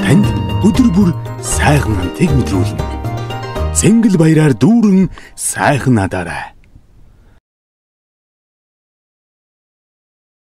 танд өдөр бүр сайхан амтыг мэдрүүлнэ. Цэнгэл баяраар дүүрэн сайхан надаарай.